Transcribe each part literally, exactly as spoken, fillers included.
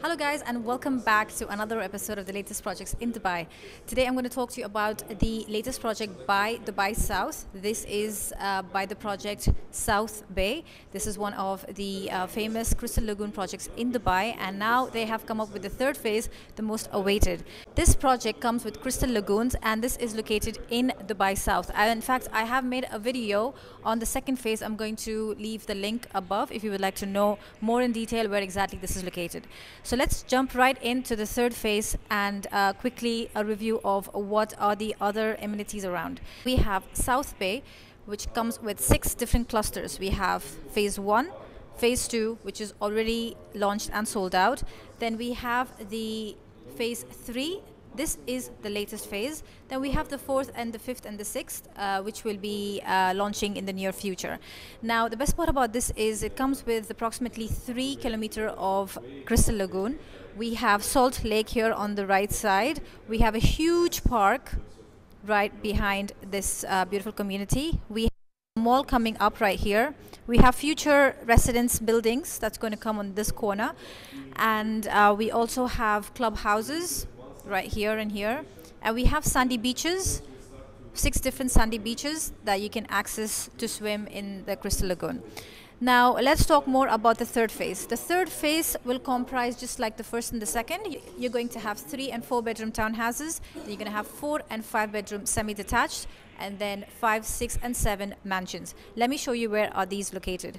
Hello guys, and welcome back to another episode of the latest projects in Dubai. Today I'm going to talk to you about the latest project by Dubai South. This is uh, by the project South Bay. This is one of the uh, famous Crystal Lagoon projects in Dubai, and now they have come up with the third phase, the most awaited. This project comes with Crystal Lagoons, and this is located in Dubai South. I, in fact, I have made a video on the second phase. I'm going to leave the link above if you would like to know more in detail where exactly this is located. So let's jump right into the third phase and uh, quickly a review of what are the other amenities around. We have South Bay, which comes with six different clusters. We have phase one, phase two, which is already launched and sold out. Then we have the phase three. This is the latest phase. Then we have the fourth and the fifth and the sixth, uh, which will be uh, launching in the near future. Now, the best part about this is it comes with approximately three kilometer of Crystal Lagoon. We have Salt Lake here on the right side. We have a huge park right behind this uh, beautiful community. We have a mall coming up right here. We have future residence buildings that's going to come on this corner. And uh, we also have clubhouses right here and here, and we have sandy beaches, six different sandy beaches that you can access to swim in the Crystal Lagoon. Now let's talk more about the third phase. The third phase will comprise, just like the first and the second, you're going to have three and four bedroom townhouses. Then you're going to have four and five bedroom semi-detached, and then five, six and seven mansions. Let me show you where are these located.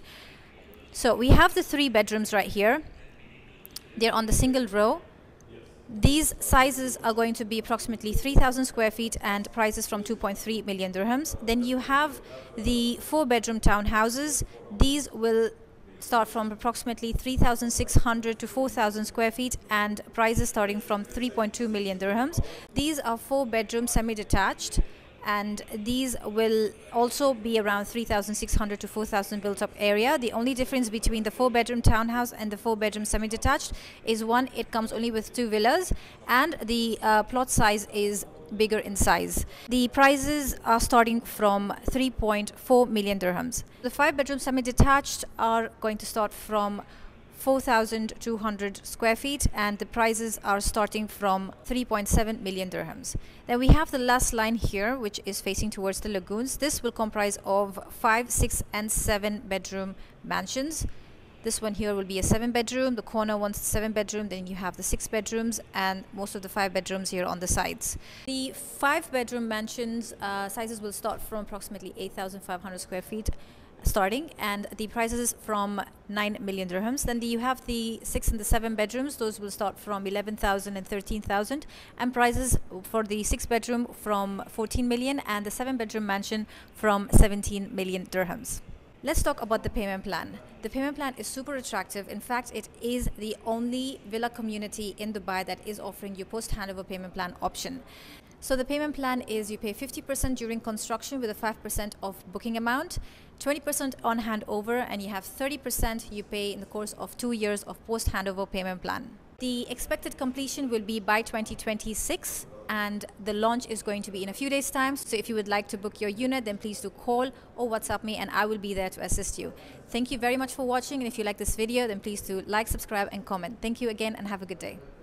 So we have the three bedrooms right here. They're on the single row. These sizes are going to be approximately three thousand square feet and prices from two point three million dirhams. Then you have the four bedroom townhouses. These will start from approximately three thousand six hundred to four thousand square feet and prices starting from three point two million dirhams. These are four bedroom semi-detached, and these will also be around three thousand six hundred to four thousand built up area. The only difference between the four bedroom townhouse and the four bedroom semi-detached is, one, it comes only with two villas, and the uh, plot size is bigger in size. The prices are starting from three point four million dirhams. The five bedroom semi-detached are going to start from four thousand two hundred square feet, and the prices are starting from three point seven million dirhams. Then we have the last line here, which is facing towards the lagoons. This will comprise of five, six and seven bedroom mansions. This one here will be a seven bedroom, the corner one's seven bedroom, then you have the six bedrooms and most of the five bedrooms here on the sides. The five bedroom mansions uh, sizes will start from approximately eight thousand five hundred square feet starting, and the prices from nine million dirhams. Then you have the six and the seven bedrooms. Those will start from eleven thousand and thirteen thousand, and prices for the six bedroom from fourteen million and the seven bedroom mansion from seventeen million dirhams. Let's talk about the payment plan. The payment plan is super attractive. In fact, it is the only villa community in Dubai that is offering you post handover payment plan option. So the payment plan is you pay fifty percent during construction with a five percent of booking amount, twenty percent on handover, and you have thirty percent you pay in the course of two years of post handover payment plan. The expected completion will be by twenty twenty-six, and the launch is going to be in a few days time. So if you would like to book your unit, then please do call or WhatsApp me and I will be there to assist you. Thank you very much for watching, and if you like this video, then please do like, subscribe and comment. Thank you again and have a good day.